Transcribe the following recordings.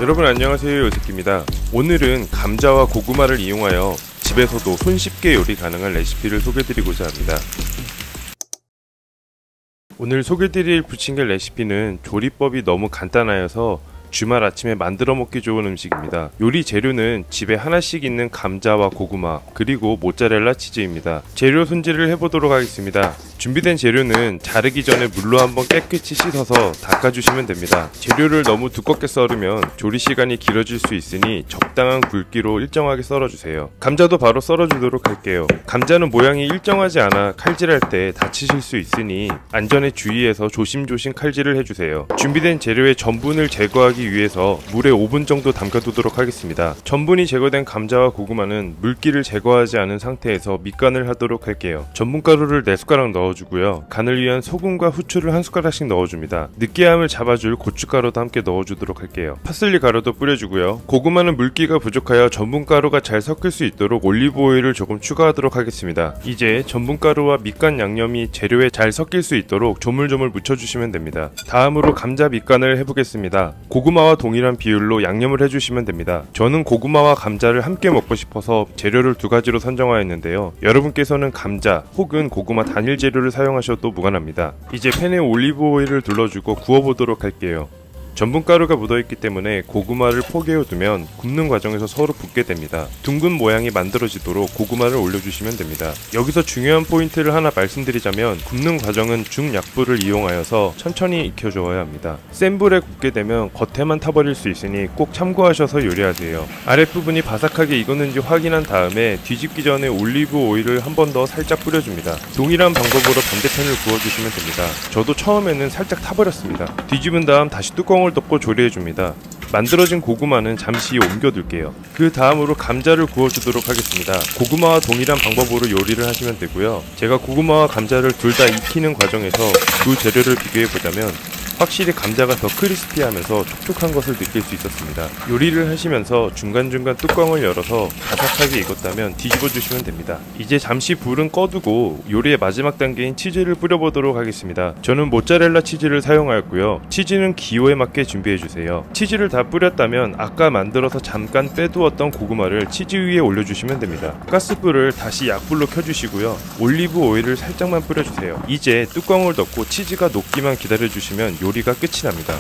여러분 안녕하세요, 요새끼입니다. 오늘은 감자와 고구마를 이용하여 집에서도 손쉽게 요리 가능한 레시피를 소개드리고자 합니다. 오늘 소개드릴 부침개 레시피는 조리법이 너무 간단하여서 주말 아침에 만들어 먹기 좋은 음식입니다. 요리 재료는 집에 하나씩 있는 감자와 고구마 그리고 모짜렐라 치즈입니다. 재료 손질을 해보도록 하겠습니다. 준비된 재료는 자르기 전에 물로 한번 깨끗이 씻어서 닦아주시면 됩니다. 재료를 너무 두껍게 썰으면 조리 시간이 길어질 수 있으니 적당한 굵기로 일정하게 썰어주세요. 감자도 바로 썰어주도록 할게요. 감자는 모양이 일정하지 않아 칼질할 때 다치실 수 있으니 안전에 주의해서 조심조심 칼질을 해주세요. 준비된 재료의 전분을 제거하기 위해서 물에 5분 정도 담가두도록 하겠습니다. 전분이 제거된 감자와 고구마는 물기를 제거하지 않은 상태에서 밑간을 하도록 할게요. 전분가루를 4숟가락 넣어주고요. 간을 위한 소금과 후추를 1숟가락씩 넣어줍니다. 느끼함을 잡아줄 고춧가루도 함께 넣어주도록 할게요. 파슬리 가루도 뿌려주고요. 고구마는 물기가 부족하여 전분가루가 잘 섞일 수 있도록 올리브오일을 조금 추가하도록 하겠습니다. 이제 전분가루와 밑간 양념이 재료에 잘 섞일 수 있도록 조물조물 묻혀주시면 됩니다. 다음으로 감자 밑간을 해보겠습니다. 고구마와 동일한 비율로 양념을 해주시면 됩니다. 저는 고구마와 감자를 함께 먹고 싶어서 재료를 2가지로 선정하였는데요. 여러분께서는 감자 혹은 고구마 단일 재료를 사용하셔도 무관합니다. 이제 팬에 올리브 오일을 둘러주고 구워보도록 할게요. 전분가루가 묻어있기 때문에 고구마를 포개어 두면 굽는 과정에서 서로 붙게 됩니다. 둥근 모양이 만들어지도록 고구마를 올려주시면 됩니다. 여기서 중요한 포인트를 하나 말씀드리자면 굽는 과정은 중약불을 이용하여서 천천히 익혀주어야 합니다. 센 불에 굽게 되면 겉에만 타버릴 수 있으니 꼭 참고하셔서 요리하세요. 아랫부분이 바삭하게 익었는지 확인한 다음에 뒤집기 전에 올리브 오일을 한 번 더 살짝 뿌려줍니다. 동일한 방법으로 반대편을 구워주시면 됩니다. 저도 처음에는 살짝 타버렸습니다. 뒤집은 다음 다시 뚜껑을 덮고 조리해줍니다. 만들어진 고구마는 잠시 옮겨둘게요. 그 다음으로 감자를 구워주도록 하겠습니다. 고구마와 동일한 방법으로 요리를 하시면 되고요. 제가 고구마와 감자를 둘 다 익히는 과정에서 두 재료를 비교해보자면 확실히 감자가 더 크리스피하면서 촉촉한 것을 느낄 수 있었습니다. 요리를 하시면서 중간중간 뚜껑을 열어서 바삭하게 익었다면 뒤집어 주시면 됩니다. 이제 잠시 불은 꺼두고 요리의 마지막 단계인 치즈를 뿌려보도록 하겠습니다. 저는 모짜렐라 치즈를 사용하였고요. 치즈는 기호에 맞게 준비해주세요. 치즈를 다 뿌렸다면 아까 만들어서 잠깐 빼두었던 고구마를 치즈 위에 올려주시면 됩니다. 가스불을 다시 약불로 켜주시고요. 올리브 오일을 살짝만 뿌려주세요. 이제 뚜껑을 덮고 치즈가 녹기만 기다려주시면 요리가 끝이 납니다.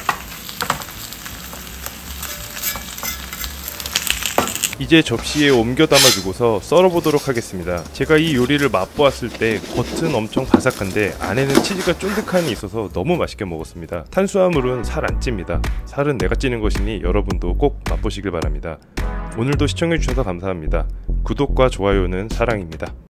이제 접시에 옮겨 담아주고서 썰어보도록 하겠습니다. 제가 이 요리를 맛보았을 때 겉은 엄청 바삭한데 안에는 치즈가 쫀득함이 있어서 너무 맛있게 먹었습니다. 탄수화물은 살 안 찝니다. 살은 내가 찌는 것이니 여러분도 꼭 맛보시길 바랍니다. 오늘도 시청해주셔서 감사합니다. 구독과 좋아요는 사랑입니다.